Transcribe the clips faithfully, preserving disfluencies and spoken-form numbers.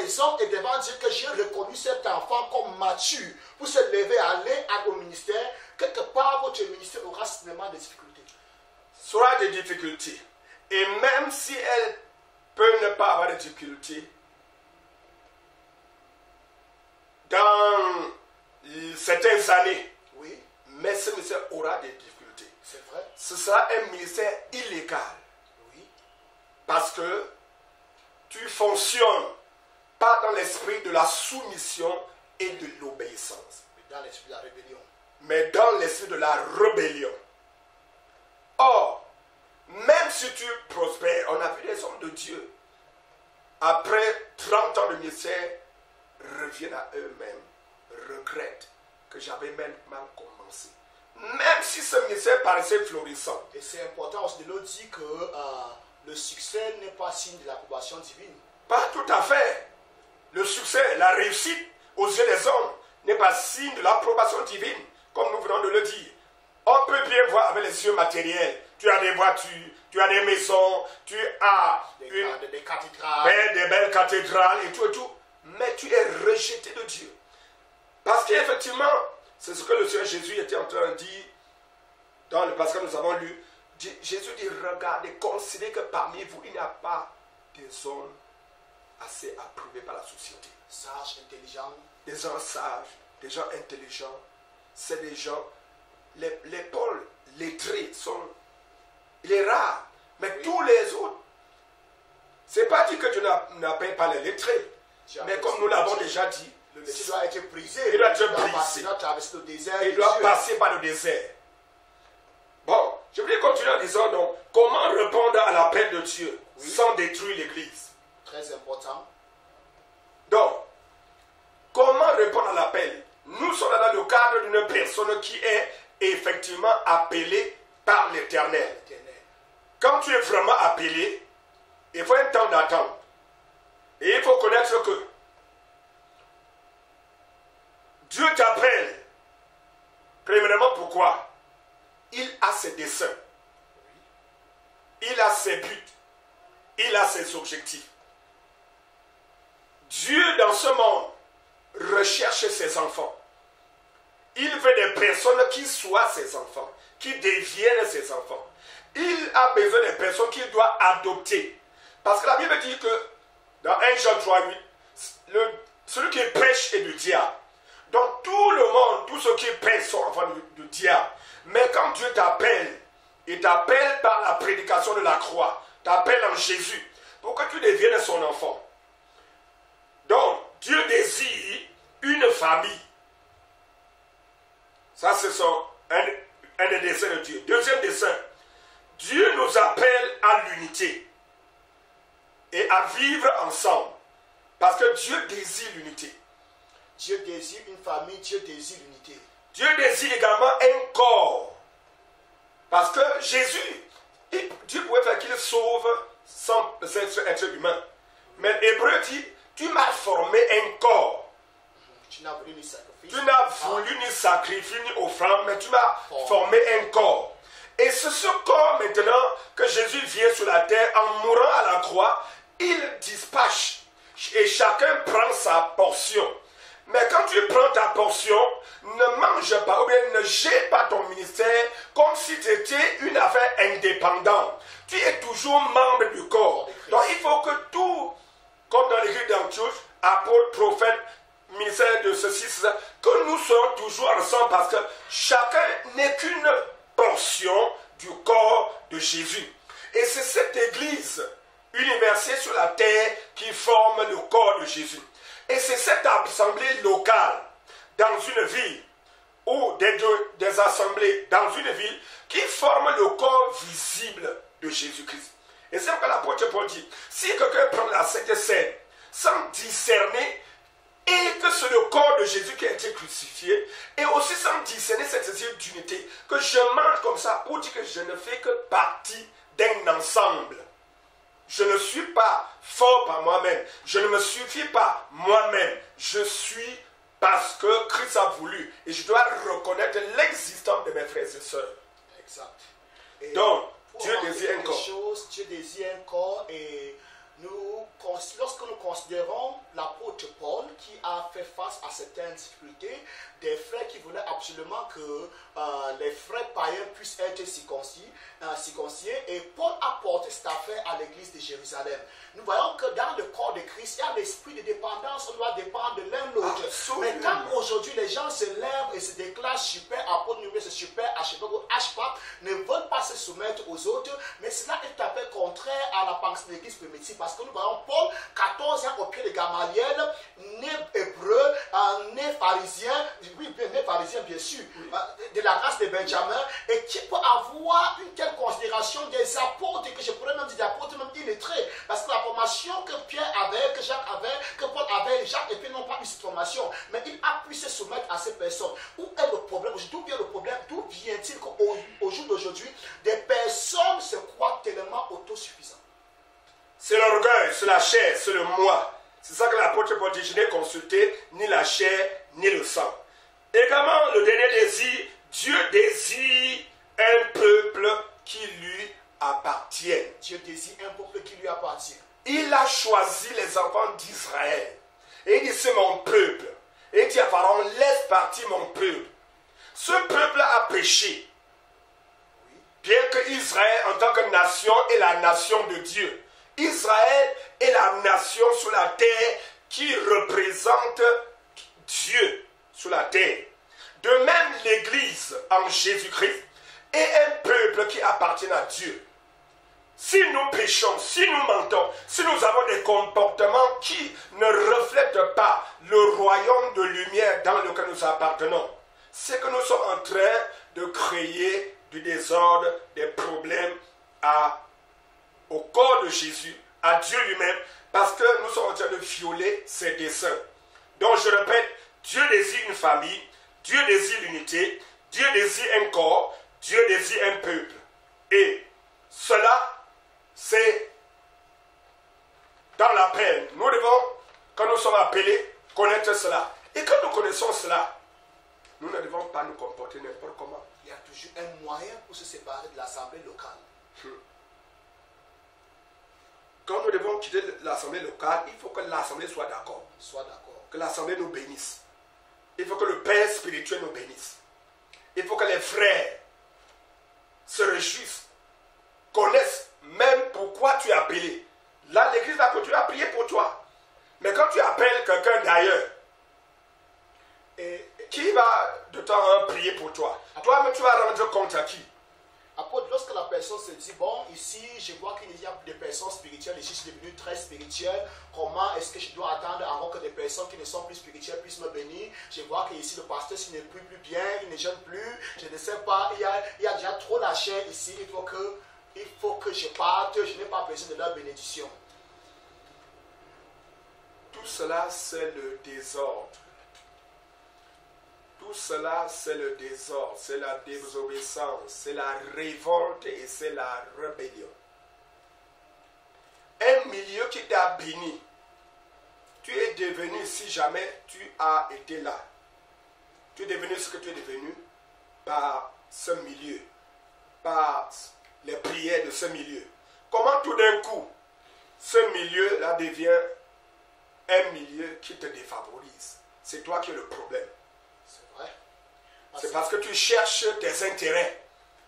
les hommes et devant Dieu que j'ai reconnu cet enfant comme mature pour se lever, aller au ministère, quelque part votre ministère aura certainement des difficultés. Sera des difficultés. Et même si elle peut ne pas avoir de difficultés, dans certaines années, oui, mais ce ministère aura des difficultés. C'est vrai. Ce sera un ministère illégal. Oui. Parce que tu fonctionnes pas dans l'esprit de la soumission et de l'obéissance. Dans l'esprit de la rébellion. Mais dans l'esprit de la rébellion. Or, même si tu prospères, on a vu des hommes de Dieu, après trente ans de ministère, reviennent à eux-mêmes, regrettent que j'avais même mal commencé. Même si ce ministère paraissait florissant. Et c'est important aussi de le dire que euh, le succès n'est pas signe de l'approbation divine. Pas tout à fait. Le succès, la réussite aux yeux des hommes n'est pas signe de l'approbation divine, comme nous venons de le dire. On peut bien voir avec les yeux matériels. Tu as des voitures, tu as des maisons, tu as des, une, des, des cathédrales, belle, des belles cathédrales et tout et tout. Mais tu es rejeté de Dieu. Parce qu'effectivement, c'est ce que le Seigneur Jésus était en train de dire dans le passage que nous avons lu. Jésus dit, regardez, considérez que parmi vous, il n'y a pas des hommes assez approuvés par la société. Sages, intelligents. Des gens sages, des gens intelligents. C'est des gens, les, les pôles lettrés sont, il est rare. Mais oui, tous les autres, c'est pas dit que tu n'appelles pas les lettrés. Mais comme nous l'avons déjà dit, le lettré doit être brisé. Il doit être il doit brisé. Passer, il doit traverser le désert. Il doit passer par le désert. Bon, je voulais continuer en disant donc, comment répondre à l'appel de Dieu, oui, sans détruire l'église. Très important. Donc, comment répondre à l'appel? Nous sommes dans le cadre d'une personne qui est effectivement appelée par l'Éternel. Quand tu es vraiment appelé, il faut un temps d'attente. Et il faut connaître que Dieu t'appelle. Premièrement, pourquoi? Il a ses desseins. Il a ses buts. Il a ses objectifs. Dieu, dans ce monde, recherche ses enfants. Il veut des personnes qui soient ses enfants, qui deviennent ses enfants. Il a besoin des personnes qu'il doit adopter. Parce que la Bible dit que, dans un Jean trois huit, le, celui qui pêche est du diable. Donc tout le monde, tous ceux qui pêchent sont enfants du, du diable. Mais quand Dieu t'appelle, il t'appelle par la prédication de la croix, t'appelle en Jésus, pour que tu deviennes son enfant. Donc, Dieu désire une famille. Ça, c'est son, un, un des desseins de Dieu. Deuxième dessein, Dieu nous appelle à l'unité et à vivre ensemble. Parce que Dieu désire l'unité. Dieu désire une famille, Dieu désire l'unité. Dieu désire également un corps. Parce que Jésus, il, Dieu pouvait faire qu'il sauve sans être humain. Mais l'Hébreu dit, tu m'as formé un corps. Tu n'as voulu ni sacrifice. Tu n'as voulu ni sacrifice ni offrande, mais tu m'as formé un corps. Et c'est ce corps maintenant que Jésus vient sur la terre en mourant à la croix, il dispatche et chacun prend sa portion. Mais quand tu prends ta portion, ne mange pas ou bien ne jette pas ton ministère comme si tu étais une affaire indépendante. Tu es toujours membre du corps. Donc il faut que tout, comme dans l'église d'Antioche, apôtre, prophète, ministère de ceci, cela, que nous soyons toujours ensemble parce que chacun n'est qu'une portion du corps de Jésus. Et c'est cette église universelle sur la terre qui forme le corps de Jésus. Et c'est cette assemblée locale dans une ville ou des, deux, des assemblées dans une ville qui forment le corps visible de Jésus-Christ. Et c'est pourquoi l'apôtre Paul dit, si quelqu'un prend la Sainte Seine sans discerner et que c'est le corps de Jésus qui a été crucifié, et aussi sans discerner cette désir d'unité, que je mange comme ça pour dire que je ne fais que partie d'un ensemble. Je ne suis pas fort par moi-même. Je ne me suffis pas moi-même. Je suis parce que Christ a voulu. Et je dois reconnaître l'existence de mes frères et sœurs. Exact. Et donc, Dieu désire un corps. Choses, Dieu désire un corps et nous, lorsque nous considérons l'apôtre Paul qui a fait face à certaines difficultés, des frères qui voulaient absolument que euh, les frères païens puissent être circoncis, euh, circoncis, et Paul a porté cette affaire à l'église de Jérusalem. Nous voyons que dans le corps de Christ, il y a l'esprit de dépendance, on doit dépendre de l'un de l'autre. Mais quand aujourd'hui les gens se lèvent et se déclarent super apôtre, c'est super archevêque ou archevêque, ne veulent pas se soumettre aux autres, mais cela est tout à fait contraire à la pensée de l'église primitive, parce que nous voyons Paul, quatorze ans au pied de Gamaliel, né hébreu, euh, né pharisien, oui, né pharisien bien sûr, oui. euh, de la race de Benjamin, et qui peut avoir une telle considération des apôtres, que je pourrais même dire des apôtres même illettrés, parce que la formation que Pierre avait, que Jacques avait, que Paul avait, Jacques et Pierre n'ont pas eu cette formation, mais il a pu se soumettre à ces personnes. Où est le problème? D'où vient le problème? D'où vient-il qu'au au jour d'aujourd'hui, des personnes se croient tellement autosuffisantes? C'est l'orgueil, c'est la chair, c'est le moi. C'est ça que l'apôtre Paul dit, je n'ai consulté ni la chair, ni le sang. Également, le dernier désir, Dieu désire un peuple qui lui appartient. Dieu désire un peuple qui lui appartient. Il a choisi les enfants d'Israël. Et il dit, c'est mon peuple. Et il dit à Pharaon, laisse partir mon peuple. Ce peuple a péché. Bien que Israël, en tant que nation, est la nation de Dieu. Israël est la nation sur la terre qui représente Dieu sur la terre. De même, l'Église en Jésus-Christ est un peuple qui appartient à Dieu. Si nous péchons, si nous mentons, si nous avons des comportements qui ne reflètent pas le royaume de lumière dans lequel nous appartenons, c'est que nous sommes en train de créer du désordre, des problèmes à, au corps de Jésus, à Dieu lui-même, parce que nous sommes en train de violer ses desseins. Donc je répète, Dieu désire une famille, Dieu désire l'unité, Dieu désire un corps, Dieu désire un peuple. Et cela, c'est dans la peine. Nous devons, quand nous sommes appelés, connaître cela. Et quand nous connaissons cela, nous ne devons pas nous comporter n'importe comment. Il y a toujours un moyen pour se séparer de l'assemblée locale. Hmm. Quand nous devons quitter l'assemblée locale, il faut que l'assemblée soit d'accord. Soit d'accord. Que l'assemblée nous bénisse. Il faut que le Père spirituel nous bénisse. Il faut que les frères se réjouissent, connaissent même pourquoi tu es appelé. Là, l'église va continuer à prier pour toi. Mais quand tu appelles quelqu'un d'ailleurs, et qui va de temps en temps prier pour toi? Toi-même, tu vas rendre compte à qui? Apôtre, lorsque la personne se dit, bon, ici, je vois qu'il y a des personnes spirituelles, ici, je suis devenu très spirituel, comment est-ce que je dois attendre avant que des personnes qui ne sont plus spirituelles puissent me bénir? Je vois que ici, le pasteur, s'il n'est plus, plus bien, il ne jeûne plus, je ne sais pas, il y a, il y a déjà trop la chair ici, il faut que, il faut que je parte, je n'ai pas besoin de leur bénédiction. Tout cela, c'est le désordre. Tout cela, c'est le désordre, c'est la désobéissance, c'est la révolte et c'est la rébellion. Un milieu qui t'a béni, tu es devenu, si jamais tu as été là, tu es devenu ce que tu es devenu par ce milieu, par les prières de ce milieu. Comment tout d'un coup, ce milieu-là devient un milieu qui te défavorise? C'est toi qui es le problème. C'est parce que tu cherches tes intérêts.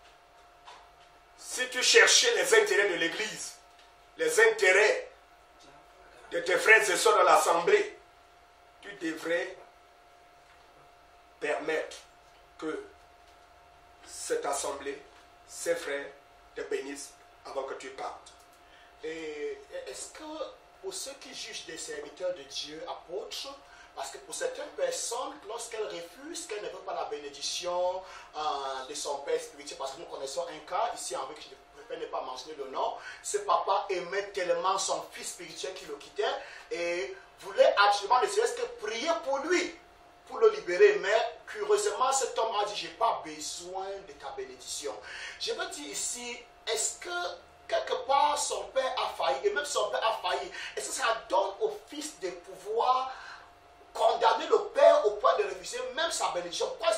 Si tu cherchais les intérêts de l'Église, les intérêts de tes frères et sœurs dans l'assemblée, tu devrais permettre que cette assemblée, ces frères, te bénissent avant que tu partes. Et est-ce que pour ceux qui jugent des serviteurs de Dieu, apôtres, parce que pour certaines personnes, lorsqu'elles refusent, qu'elles ne veulent pas la bénédiction euh, de son père spirituel, parce que nous connaissons un cas ici en vrai que je préfère ne pas mentionner le nom, ce papa aimait tellement son fils spirituel qu'il le quittait et voulait absolument ne serait-ce que prier pour lui, pour le libérer. Mais curieusement, cet homme a dit, je n'ai pas besoin de ta bénédiction. Je veux dire ici, est-ce que quelque part son père a failli, et même son père a failli, est-ce que ça donne au fils de pouvoir condamner le père au point de refuser même sa bénédiction? Pourquoi est-ce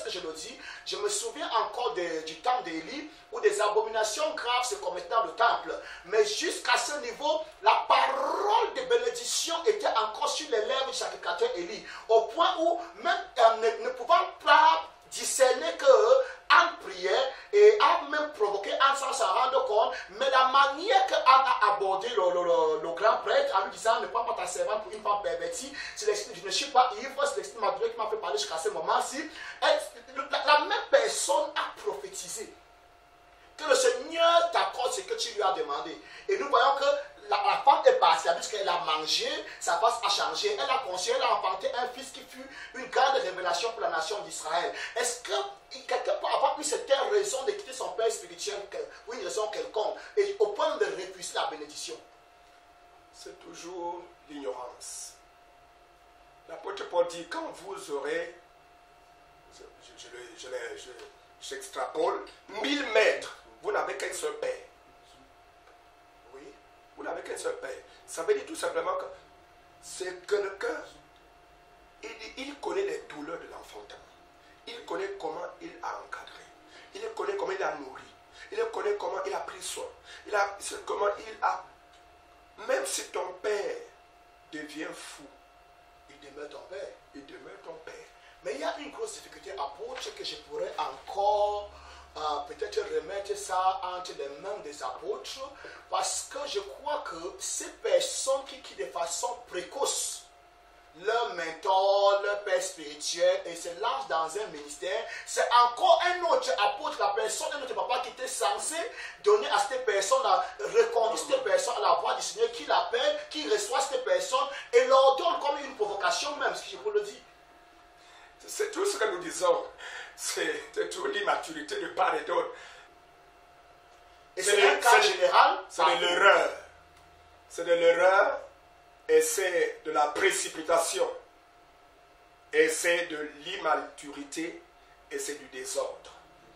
que je le dis, je me souviens encore de, du temps d'Élie où des abominations graves se commettaient dans le temple. Mais jusqu'à ce niveau, la parole de bénédiction était encore sur les lèvres du sacrificateur Élie. Au point où, même euh, ne, ne pouvant pas discerner que Anne priait et a même provoqué Anne sans s'en rendre compte, mais la manière que Anne a abordé le, le, le, le grand prêtre en lui disant ne prends pas ta servante pour une femme pervertie, c'est l'esprit, je ne suis pas ivre, c'est l'esprit maduré qui m'a fait parler jusqu'à ce moment-ci. La, la même personne a prophétisé que le Seigneur t'accorde ce que tu lui as demandé. Et nous voyons que la, la femme est partie, puisqu'elle a mangé, sa face a changé, elle a conçu, elle a enfanté un fils qui fut une grande révélation pour la nation d'Israël. Est-ce que quelqu'un peut avoir eu cette raison de quitter son père spirituel, ou une raison quelconque, et au point de refuser la bénédiction? C'est toujours l'ignorance. L'apôtre Paul dit, quand vous aurez, je, je, je, je, je, j'extrapole, mille mètres, vous n'avez qu'un seul père. Oui, vous n'avez qu'un seul père. Ça veut dire tout simplement que c'est quelqu'un, il, il connaît les douleurs de l'enfantement. Il connaît comment il a encadré. Il connaît comment il a nourri. Il connaît comment il a pris soin. Il a, comment il a... Même si ton père devient fou, il demeure ton père. Il demeure ton père. Mais il y a une grosse difficulté apôtre que je pourrais encore euh, peut-être remettre ça entre les mains des apôtres, parce que je crois que ces personnes qui, qui de façon précoce leur mentor, leur père spirituel et se lancent dans un ministère, c'est encore un autre apôtre, la personne, un autre papa qui était censé donner à cette personne-là, reconduire cette personne à la voix du Seigneur, qui l'appelle, qui reçoit cette personne et leur donne comme une provocation même, si je peux le dire. C'est tout ce que nous disons. C'est toute l'immaturité de part et d'autre. Et c'est un cas général. C'est de l'erreur. C'est de l'erreur et c'est de la précipitation. Et c'est de l'immaturité et c'est du désordre.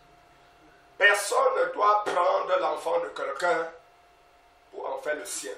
Personne ne doit prendre l'enfant de quelqu'un pour en faire le sien.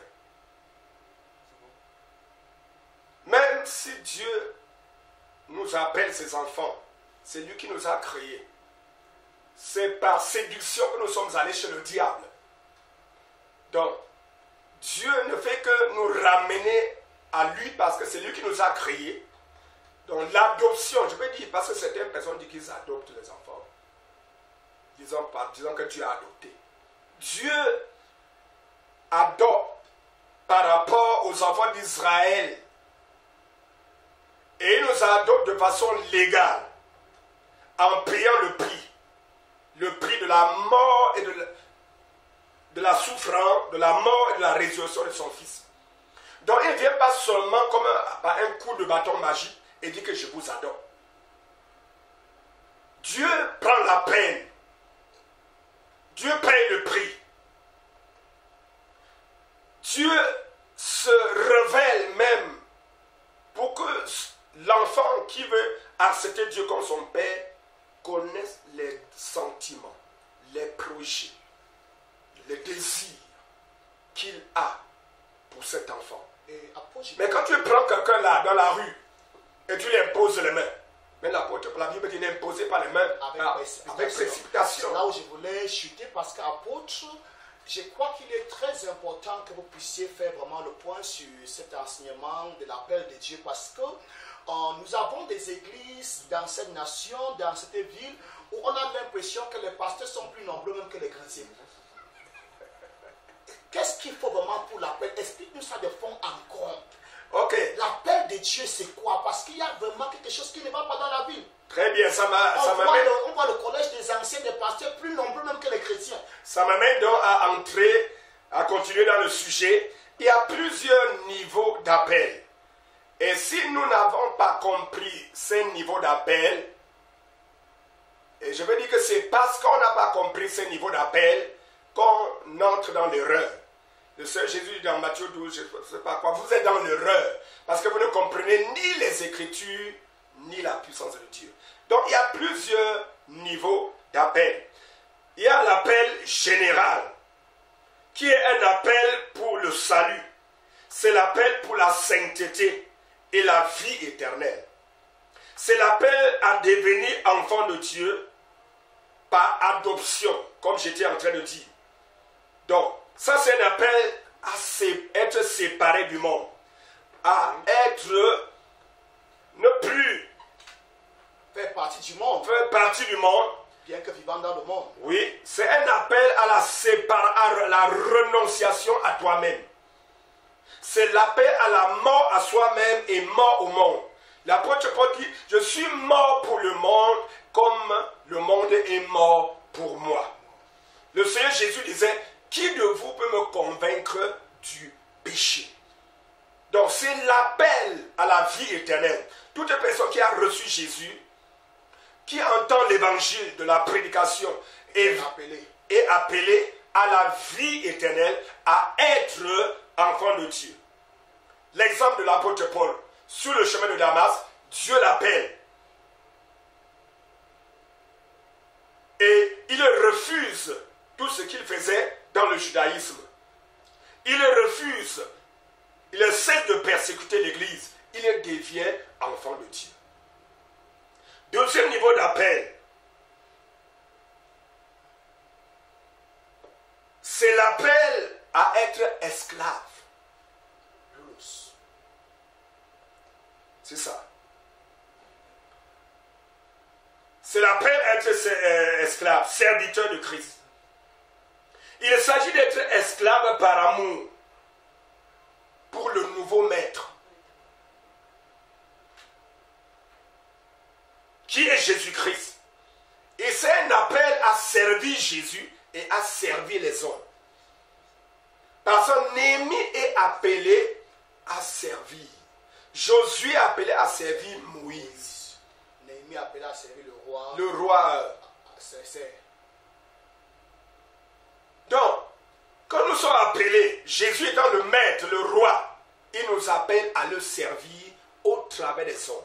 Même si Dieu nous appelle ses enfants, c'est lui qui nous a créés. C'est par séduction que nous sommes allés chez le diable. Donc, Dieu ne fait que nous ramener à lui parce que c'est lui qui nous a créés. Donc, l'adoption, je peux dire, parce que certaines personnes disent qu'ils adoptent les enfants. Disons, disons que Dieu a adopté. Dieu adopte par rapport aux enfants d'Israël. Et il nous adopte de façon légale, en payant le prix. Le prix de la mort et de la, de la souffrance, de la mort et de la résurrection de son fils. Donc il ne vient pas seulement comme un, par un coup de bâton magique et dit que je vous adopte. Dieu prend la peine. Dieu paye le prix. Dieu se révèle même pour que l'enfant qui veut accepter Dieu comme son père connaisse les sentiments, les projets, les désirs qu'il a pour cet enfant. Et mais quand tu prends quelqu'un là dans la rue et tu lui imposes les mains, mais l'apôtre, la Bible dit n'imposez pas les mains avec, ah, précipitation. avec précipitation. C'est là où je voulais chuter parce qu'apôtre, je crois qu'il est très important que vous puissiez faire vraiment le point sur cet enseignement de l'appel de Dieu parce que euh, nous avons des églises dans cette nation, dans cette ville, où on a l'impression que les pasteurs sont plus nombreux même que les chrétiens. Qu'est-ce qu'il faut vraiment pour l'appel? Explique-nous ça de fond en compte. Ok. L'appel de Dieu, c'est quoi? Parce qu'il y a vraiment quelque chose qui ne va pas dans la ville. Très bien, ça m'a... On, ça voit m'amène... le, on voit le collège des anciens, des pasteurs plus nombreux même que les chrétiens. Ça m'amène donc à entrer, à continuer dans le sujet. Il y a plusieurs niveaux d'appel. Et si nous n'avons pas compris ces niveaux d'appel, et je veux dire que c'est parce qu'on n'a pas compris ces niveaux d'appel qu'on entre dans l'erreur. Le Seigneur Jésus dit dans Matthieu douze, je ne sais pas quoi, vous êtes dans l'erreur parce que vous ne comprenez ni les Écritures, ni la puissance de Dieu. Donc il y a plusieurs niveaux d'appel. Il y a l'appel général, qui est un appel pour le salut. C'est l'appel pour la sainteté et la vie éternelle. c'est l'appel à devenir enfant de Dieu par adoption, comme j'étais en train de dire. Donc, ça c'est un appel à être séparé du monde, à être, ne plus faire partie du monde, faire partie du monde, bien que vivant dans le monde. Oui, c'est un appel à la séparation, à la renonciation à toi-même. C'est l'appel à la mort à soi-même et mort au monde. L'apôtre Paul dit, je suis mort pour le monde comme le monde est mort pour moi. Le Seigneur Jésus disait, qui de vous peut me convaincre du péché? Donc c'est l'appel à la vie éternelle. Toute personne qui a reçu Jésus, qui entend l'évangile de la prédication est appelée. est appelée à la vie éternelle, à être enfant de Dieu. L'exemple de l'apôtre Paul, sur le chemin de Damas, Dieu l'appelle. Et il refuse tout ce qu'il faisait dans le judaïsme. Il refuse, il cesse de persécuter l'Église. Il devient enfant de Dieu. Deuxième niveau d'appel, c'est l'appel à être esclave. C'est ça. C'est l'appel à être esclave, serviteur de Christ. Il s'agit d'être esclave par amour pour le nouveau maître, qui est Jésus-Christ. Et c'est un appel à servir Jésus et à servir les hommes. Parce que Néhémie est appelé à servir. Josué est appelé à servir Moïse. Néhémie est appelé à servir le roi. Le roi. C'est. Donc, quand nous sommes appelés, Jésus étant le maître, le roi, il nous appelle à le servir au travers des hommes.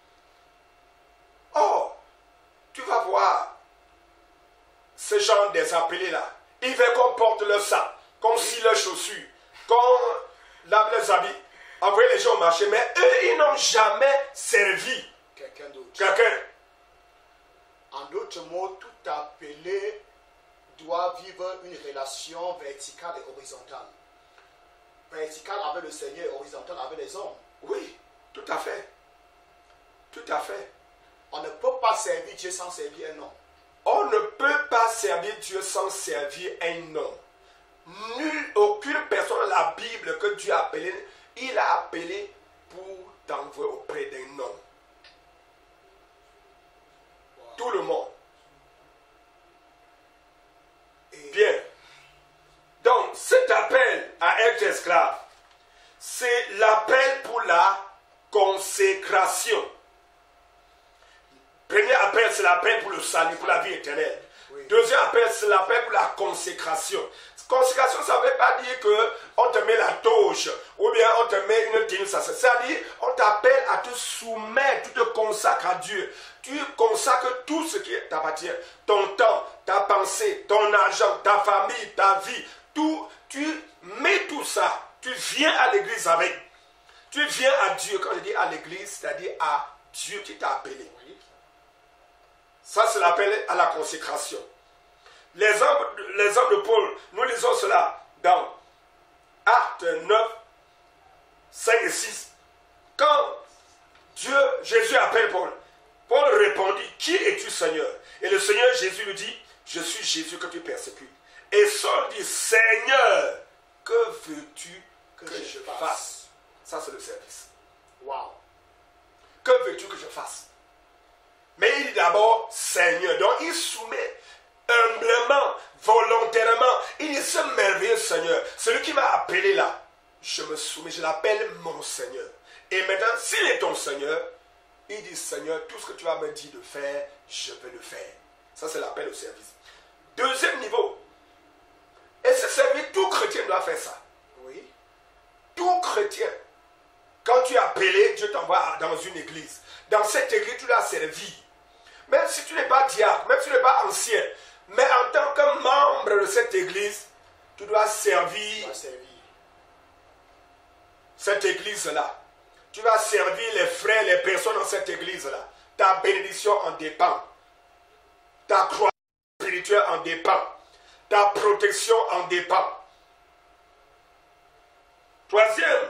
Or, tu vas voir ce genre des appelés-là. Ils veulent qu'on porte leur sang, qu'on scie leurs chaussures, qu'on lave leurs habits, envoyer les gens au marché. Mais eux, ils n'ont jamais servi quelqu'un d'autre. Quelqu'un. En d'autres mots, tout appelé doit vivre une relation verticale et horizontale. Verticale avec le Seigneur et horizontale avec les hommes. Oui, tout à fait. Tout à fait. On ne peut pas servir Dieu sans servir un homme. On ne peut pas servir Dieu sans servir un homme. Nulle, aucune personne dans la Bible que Dieu a appelé, il a appelé pour t'envoyer auprès d'un homme. Wow. Tout le monde. Et bien. Donc, cet appel à être esclave, c'est l'appel pour la consécration. Premier appel, c'est l'appel pour le salut, pour la vie éternelle. Oui. Deuxième appel, c'est l'appel pour la consécration. Consécration, ça ne veut pas dire qu'on te met la toge ou bien on te met une tenue. C'est-à-dire on t'appelle à te soumettre, tu te consacres à Dieu. Tu consacres tout ce qui t'appartient. Ton temps, ta pensée, ton argent, ta famille, ta vie. Tout, tu mets tout ça. Tu viens à l'église avec. Tu viens à Dieu. Quand je dis à l'église, c'est-à-dire à Dieu qui t'a appelé. Ça, c'est l'appel à la consécration. Les hommes, les hommes de Paul, nous lisons cela dans Actes neuf, cinq et six. Quand Dieu, Jésus appelle Paul, Paul répondit, qui es-tu Seigneur? Et le Seigneur Jésus lui dit, je suis Jésus que tu persécutes. Et Saul dit, Seigneur, que veux-tu que, que je fasse? fasse Ça, c'est le service. Wow. Que veux-tu que je fasse? Mais il dit d'abord Seigneur. Donc il soumet humblement, volontairement. Il dit ce merveilleux Seigneur, celui qui m'a appelé là, je me soumets, je l'appelle mon Seigneur. Et maintenant, s'il est ton Seigneur, il dit Seigneur, tout ce que tu as me dit de faire, je vais le faire. Ça, c'est l'appel au service. Deuxième niveau. Et ce service, tout chrétien doit faire ça. Oui. Tout chrétien. Quand tu es appelé, Dieu t'envoie dans une église. Dans cette église, tu dois servir. Même si tu n'es pas diacre, même si tu n'es pas ancien, mais en tant que membre de cette église, tu dois servir, tu dois servir. cette église-là. Tu vas servir les frères, les personnes dans cette église-là. ta bénédiction en dépend. Ta croix spirituelle en dépend. Ta protection en dépend. Troisième,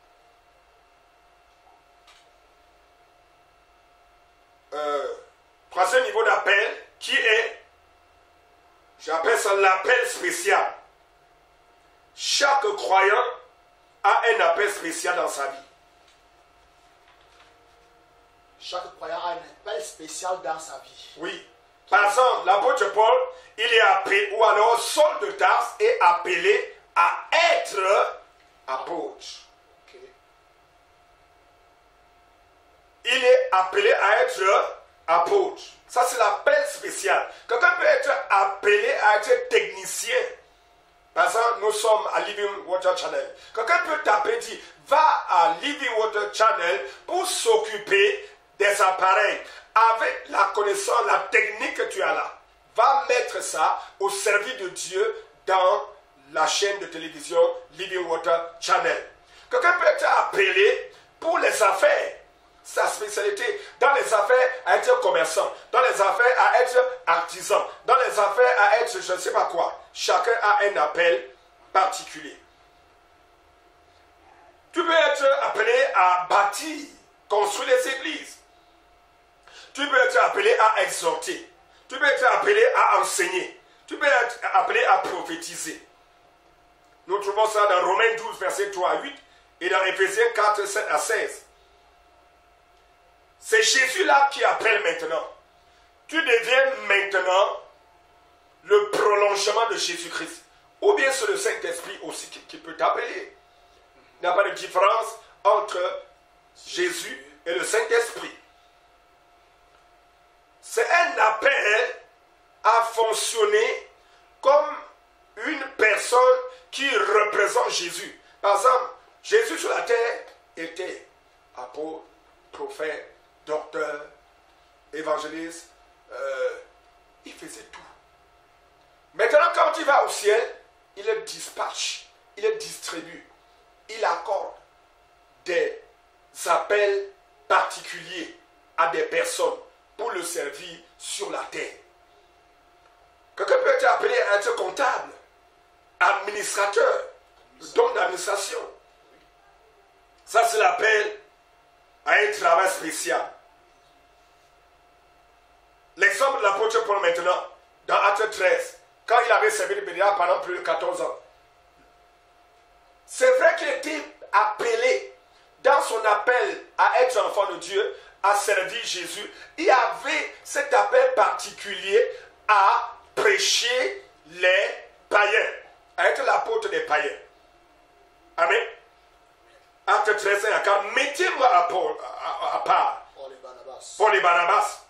euh, troisième niveau d'appel qui est, j'appelle ça l'appel spécial. Chaque croyant a un appel spécial dans sa vie. Chaque croyant a un appel spécial dans sa vie. Oui. Par exemple, l'apôtre Paul, il est appelé, ou alors Saul de Tarse est appelé à être apôtre. Okay. Il est appelé à être apôtre. Ça, c'est l'appel spécial. Quelqu'un peut être appelé à être technicien. Par exemple, nous sommes à Living Water Channel. Quelqu'un peut t'appeler, dire, va à Living Water Channel pour s'occuper des appareils. Avec la connaissance, la technique que tu as là, va mettre ça au service de Dieu dans la chaîne de télévision Living Water Channel. Quelqu'un peut être appelé pour les affaires. Sa spécialité, dans les affaires, à être commerçant, dans les affaires, à être artisan, dans les affaires, à être je ne sais pas quoi. Chacun a un appel particulier. Tu peux être appelé à bâtir, construire les églises. Tu peux être appelé à exhorter. Tu peux être appelé à enseigner. Tu peux être appelé à prophétiser. Nous trouvons ça dans Romains douze, versets trois à huit et dans Éphésiens quatre, sept à seize. C'est Jésus-là qui appelle maintenant. Tu deviens maintenant le prolongement de Jésus-Christ. Ou bien c'est le Saint-Esprit aussi qui, qui peut t'appeler. Il n'y a pas de différence entre Jésus et le Saint-Esprit. C'est un appel à fonctionner comme une personne qui représente Jésus. Par exemple, Jésus sur la terre était apôtre, prophète, docteur, évangéliste. Euh, il faisait tout. Maintenant, quand il va au ciel, il le dispatche, il le distribue, il accorde des appels particuliers à des personnes pour le servir sur la terre. Quelqu'un peut être appelé à être comptable, administrateur, don d'administration. Ça, c'est l'appel à un travail spécial. L'exemple de l'apôtre Paul maintenant, dans Actes treize, quand il avait servi le bénédicat pendant plus de quatorze ans. C'est vrai qu'il était appelé dans son appel à être enfant de Dieu, à servir Jésus. Il avait cet appel particulier à prêcher les païens, à être l'apôtre des païens. Amen. Acte treize, un à quatre, mettez-moi à, à, à part Paul et Barnabas. Paul et Barnabas.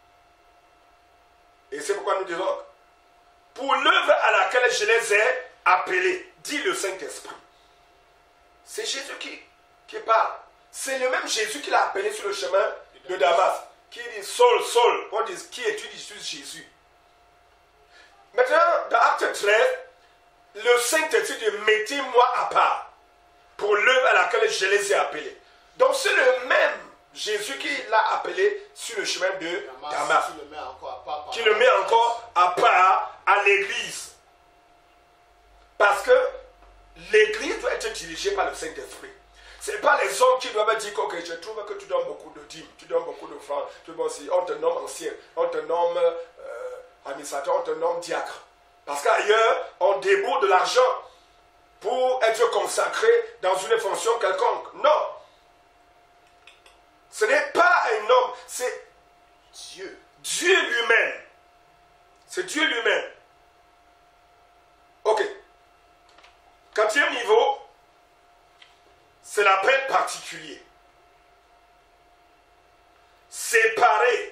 Et c'est pourquoi nous disons, pour l'œuvre à laquelle je les ai appelés, dit le Saint-Esprit. C'est Jésus qui, qui parle. C'est le même Jésus qui l'a appelé sur le chemin de Damas. Qui dit, Saul, Saul. On dit, qui es-tu? Il dit, je suis Jésus. Maintenant, dans Acte treize, le Saint-Esprit dit, mettez-moi à part pour l'œuvre à laquelle je les ai appelés. Donc c'est le même Jésus qui l'a appelé sur le chemin de Damas. Damas qui le met encore à part, qui le met encore à part à l'église. Parce que l'église doit être dirigée par le Saint-Esprit. Ce n'est pas les hommes qui doivent dire que okay, je trouve que tu donnes beaucoup de dîmes, tu donnes beaucoup de francs, tu vois aussi, on te nomme ancien, on te nomme euh, administrateur, on te nomme diacre. Parce qu'ailleurs, on débourse de l'argent pour être consacré dans une fonction quelconque. Non. Ce n'est pas un homme, c'est Dieu. Dieu lui-même. C'est Dieu lui-même. Ok. Quatrième niveau, c'est l'appel particulier. Séparé.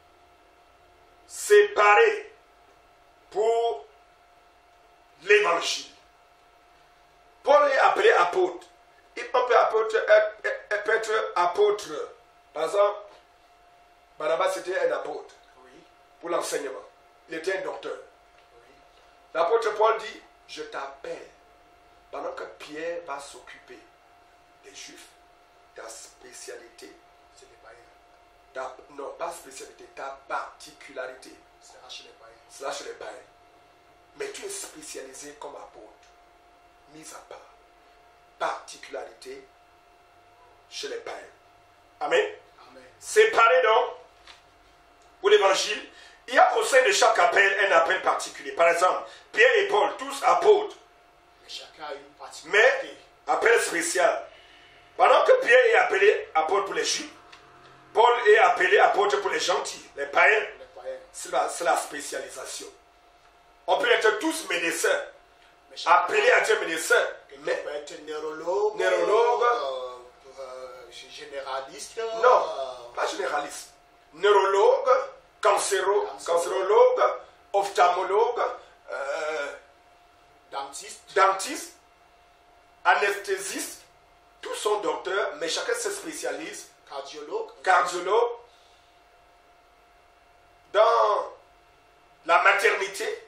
Séparé pour l'évangile. Paul est appelé apôtre. Il peut être apôtre, peut être apôtre. Par exemple, Barnabas était un apôtre, oui, pour l'enseignement. Il était un docteur. Oui. L'apôtre Paul dit, je t'appelle. Pendant que Pierre va s'occuper des Juifs, ta spécialité, c'est les païens. Non, pas ta spécialité, ta particularité. sera chez les païens. Cela chez les païens. Mais tu es spécialisé comme apôtre. Mis à part. Particularité chez les païens. Amen. Amen. Séparé donc pour l'évangile, il y a au sein de chaque appel un appel particulier. Par exemple, Pierre et Paul, tous apôtres. Mais chacun a une particularité. Mais appel spécial. Pendant que Pierre est appelé apôtre pour les juifs, Paul est appelé apôtre pour les gentils, les païens. Les païens. C'est la, c'est la spécialisation. On peut être tous médecins, Mais chacun appelés à être médecins. quelqu'un Mais peut être neurologue, Neurologue. euh, euh, généraliste. non, euh, pas généraliste. Neurologue, cancéro, Cancéro. cancérologue, ophtalmologue, euh, dentiste. dentiste, anesthésiste. Tous sont docteurs, mais chacun se spécialise. Cardiologue. Cardiologue, dans la maternité,